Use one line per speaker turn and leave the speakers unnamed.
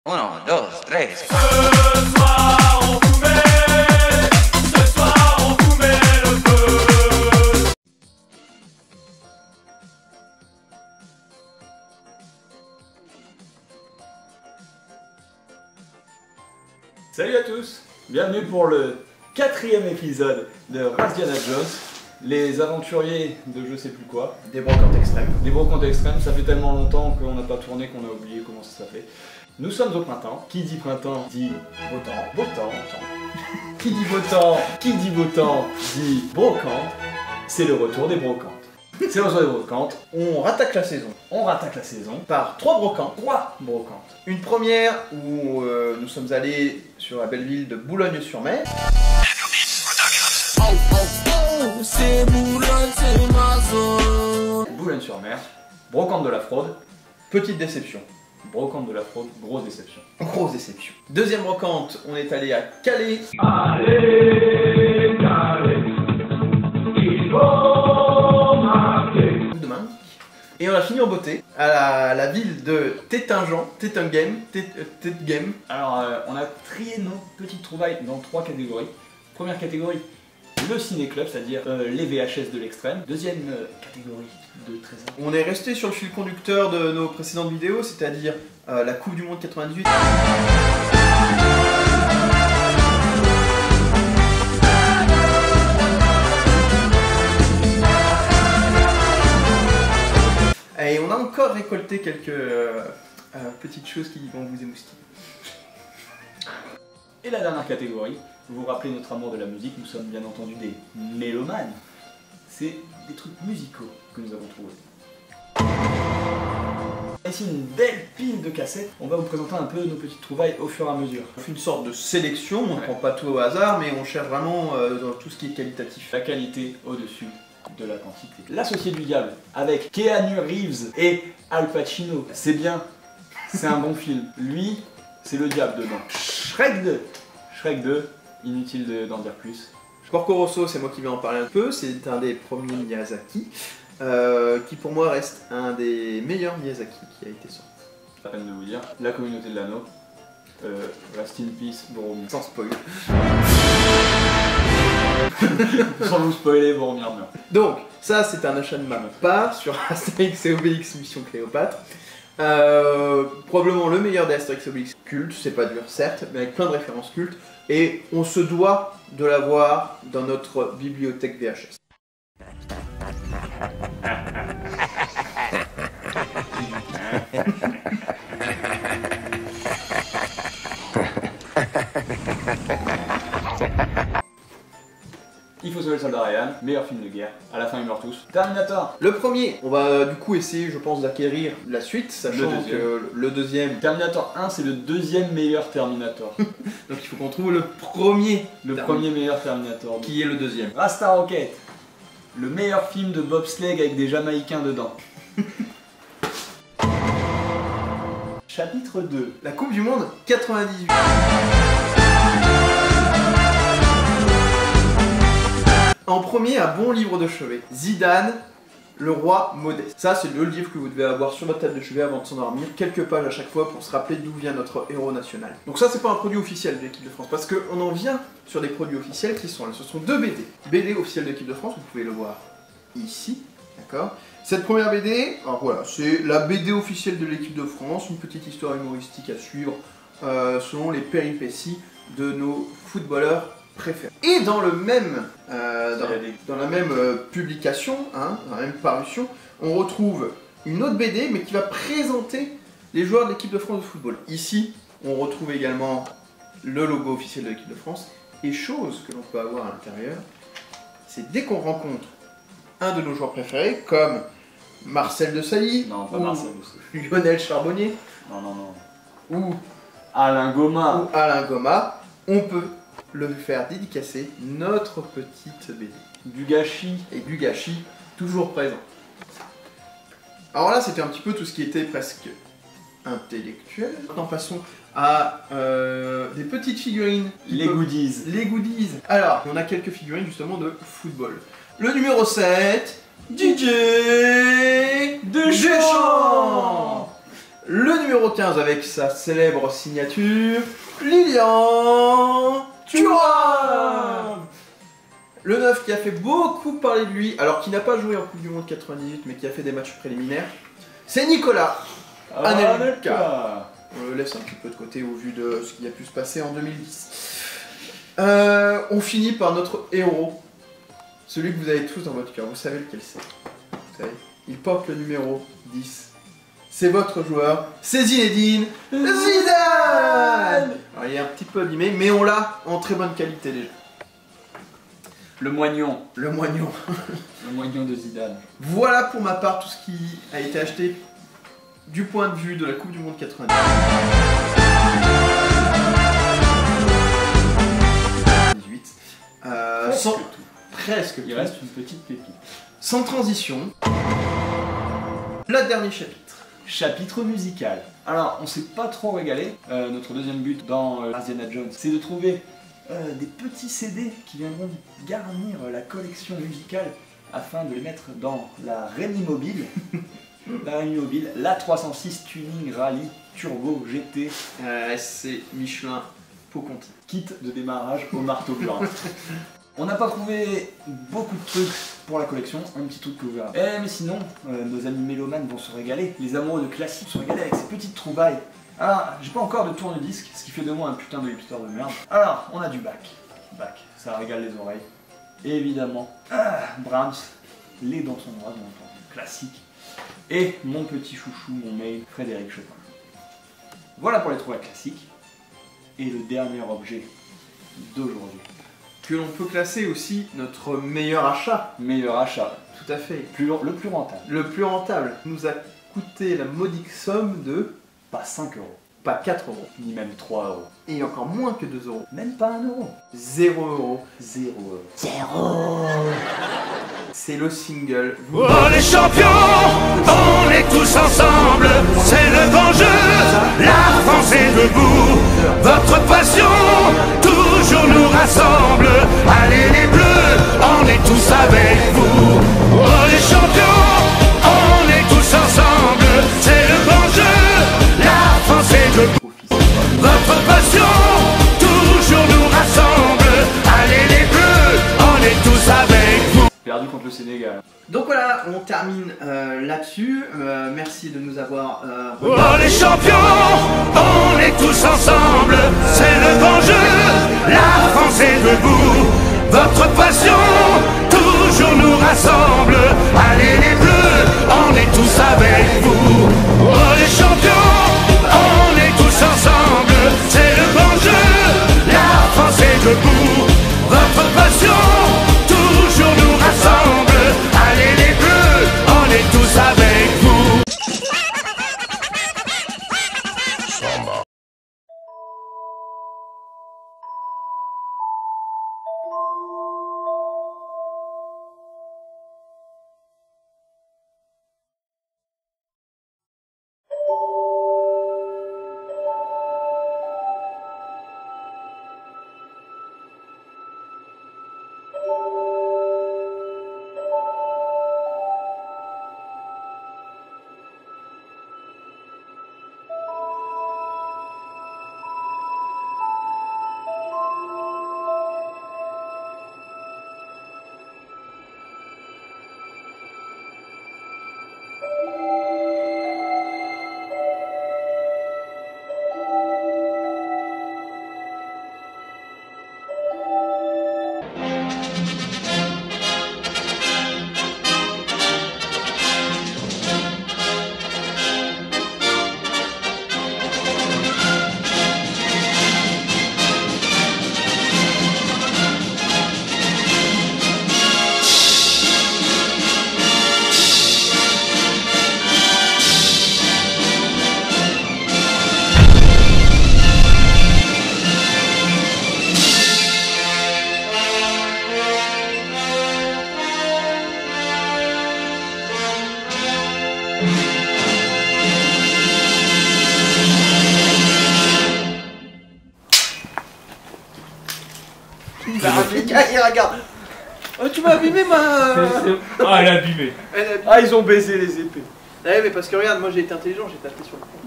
Uno, dos, tres.
Ce soir on vous met, ce soir on vous met le feu.
Salut à tous, bienvenue pour le 4e épisode de Indiana Jones, les aventuriers de je sais plus quoi.
Des brocantes extrêmes.
Des brocantes extrêmes, ça fait tellement longtemps qu'on n'a pas tourné qu'on a oublié comment ça s'appelait. Nous sommes au printemps, qui dit printemps dit beau temps, beau temps. Qui dit beau temps, dit brocante, c'est le retour des brocantes. C'est le retour des brocantes,
On rattaque la saison
on rattaque la saison,
par 3 brocantes.
3 brocantes.
Une première où nous sommes allés sur la belle ville de Boulogne-sur-Mer.
Boulogne-sur-Mer, brocante de la fraude,
Petite déception.
brocante de la fraude, grosse déception.
Grosse déception. Deuxième brocante, on est allé à Calais.
Allez, Calais, il faut marquer.
Demain. Et on a fini en beauté à la ville de Tétingen.
Alors, on a trié nos petites trouvailles dans 3 catégories. Première catégorie, le ciné-club, c'est-à-dire les VHS de l'extrême. Deuxième catégorie de trésors.
On est resté sur le fil conducteur de nos précédentes vidéos, c'est-à-dire la Coupe du Monde 98. Et on a encore récolté quelques petites choses qui vont vous émoustiller.
Et la dernière catégorie, vous vous rappelez notre amour de la musique, nous sommes bien entendu des mélomanes. C'est des trucs musicaux que nous avons trouvés. Ici une belle pile de cassettes, on va vous présenter un peu nos petites trouvailles au fur et à mesure.
On fait une sorte de sélection, on ne
Ouais.
prend pas tout au hasard, mais on cherche vraiment dans tout ce qui est qualitatif.
La qualité au-dessus de la quantité. L'associé du diable, avec Keanu Reeves et Al Pacino, c'est bien, c'est un bon film. Lui, c'est le diable dedans. Shrek 2, inutile d'en dire plus.
Porco Rosso, c'est moi qui vais en parler un peu, c'est un des premiers Miyazaki, qui pour moi reste un des meilleurs Miyazaki qui a été sorti.
C'est la peine de vous dire. La communauté de l'anneau, Rest in Peace, Boromir.
Sans spoil.
Sans vous spoiler, Boromir meurt.
Donc, ça c'est un achat de ma part sur Astérix et Obélix Mission Cléopâtre. Probablement le meilleur d'Astérix et Obélix culte, c'est pas dur certes, mais avec plein de références cultes, et on se doit de l'avoir dans notre bibliothèque VHS.
Il faut sauver le soldat Ryan, meilleur film de guerre. À la fin, ils meurent tous. Terminator.
Le premier, on va du coup essayer, je pense, d'acquérir la suite, sachant
deuxième.
que le deuxième,
Terminator 1, c'est le deuxième meilleur Terminator.
donc il faut qu'on trouve le premier,
Le premier meilleur Terminator.
qui est le deuxième.
Rasta Rocket. Le meilleur film de bobsleigh avec des Jamaïcains dedans. Chapitre 2.
La Coupe du Monde 98. En premier, un bon livre de chevet. Zidane, le roi modeste. Ça, c'est le livre que vous devez avoir sur votre table de chevet avant de s'endormir. Quelques pages à chaque fois pour se rappeler d'où vient notre héros national. Donc ça, c'est pas un produit officiel de l'équipe de France. Parce qu'on en vient sur des produits officiels qui sont là. Ce sont 2 BD. BD officielle de l'équipe de France, vous pouvez le voir ici. D'accord. Cette première BD, alors voilà, c'est la BD officielle de l'équipe de France. Une petite histoire humoristique à suivre selon les péripéties de nos footballeurs préférés. Et dans le même, dans la même publication, hein, dans la même parution, on retrouve une autre BD, mais qui va présenter les joueurs de l'équipe de France de football. Ici, on retrouve également le logo officiel de l'équipe de France. Et chose que l'on peut avoir à l'intérieur, c'est dès qu'on rencontre un de nos joueurs préférés, comme Marcel Desailly,
Non, pas
ou
Marcel aussi.
Lionel Charbonnier,
Non, non, non.
ou
Alain Goma.
Alain Goma, on peut le faire dédicacer notre petite BD.
Du gâchis.
Et du gâchis, toujours présent. Alors là, c'était un petit peu tout ce qui était presque intellectuel. Maintenant, passons à des petites figurines.
Les goodies.
Les goodies. Alors, on a quelques figurines justement de football. Le numéro 7, DJ
Deschamps.
Le numéro 15 avec sa célèbre signature, Lilian Thuram. Le 9 qui a fait beaucoup parler de lui, alors qu'il n'a pas joué en Coupe du Monde 98 mais qui a fait des matchs préliminaires, c'est Nicolas Anelka. On le laisse un petit peu de côté au vu de ce qui a pu se passer en 2010. On finit par notre héros, celui que vous avez tous dans votre cœur, vous savez lequel c'est. Vous savez, il porte le numéro 10. C'est votre joueur, c'est Zinedine Zidane. Alors, il est un petit peu abîmé, mais on l'a en très bonne qualité déjà.
Le moignon.
Le moignon.
Le moignon de Zidane.
Voilà pour ma part tout ce qui a été acheté du point de vue de la Coupe du Monde 98. Presque.
Il reste une petite pépite.
Sans transition, le dernier chapitre.
Chapitre musical. Alors, on s'est pas trop régalé. Notre deuxième but dans Indiana Jones, c'est de trouver des petits CD qui viendront garnir la collection musicale afin de les mettre dans la Rémi Mobile. La Rémi Mobile, la 306 Tuning Rally Turbo GT
C'est Michelin Pau-Conti.
kit de démarrage au marteau blanc. On n'a pas trouvé beaucoup de trucs pour la collection, un petit truc que vous verrez. Mais sinon, nos amis mélomanes vont se régaler, les amoureux de classiques vont se régaler avec ces petites trouvailles. Alors, j'ai pas encore de tourne-disque, ce qui fait de moi un putain de hipster de merde. Alors, on a du bac, ça régale les oreilles. Et évidemment, Brahms, les dents sont droites, bien entendu, classique. Et mon petit chouchou, mon mail, Frédéric Chopin. Voilà pour les trouvailles classiques. Et le dernier objet d'aujourd'hui.
Que l'on peut classer aussi notre meilleur achat.
Meilleur achat,
Tout à fait.
le plus rentable.
Le plus rentable nous a coûté la modique somme de
Pas 5 euros,
pas 4 euros.
ni même 3 euros,
Et encore moins que 2 euros.
même pas 1 euro.
0 euros.
0 euros.
C'est le single.
Oh les champions, on est tous ensemble, c'est le grand jeu, la France est debout, votre passion toujours nous rassemble, allez les bleus, on est tous avec vous. Oh les champions, on est tous ensemble, c'est le grand jeu, la France est debout, votre passion toujours nous rassemble, allez les bleus, on est tous avec vous.
Perdu contre le Sénégal.
Donc voilà, on termine là-dessus. Merci de nous avoir
Oh les champions, on est tous ensemble, c'est le grand jeu, la France est debout, votre passion toujours nous rassemble, allez les bleus, on est tous avec vous. Oh les champions, on est tous ensemble, c'est le grand jeu, la France est debout, votre passion toujours nous rassemble, allez les bleus, on est tous avec vous.
Il regarde. Oh, tu m'as abîmé ma.
Ah, elle a abîmé.
Elle a abîmé.
Ah, ils ont baisé les épées.
Ouais, mais parce que regarde, moi j'ai été intelligent, j'ai tapé sur le fond.